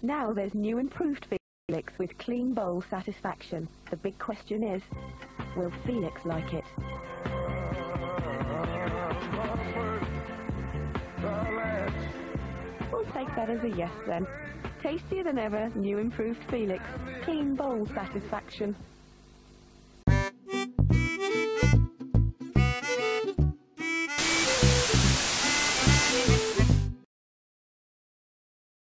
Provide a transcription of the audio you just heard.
Now there's new improved Felix with clean bowl satisfaction. The big question is, will Felix like it? We'll take that as a yes then. Tastier than ever, new improved Felix. Clean bowl satisfaction.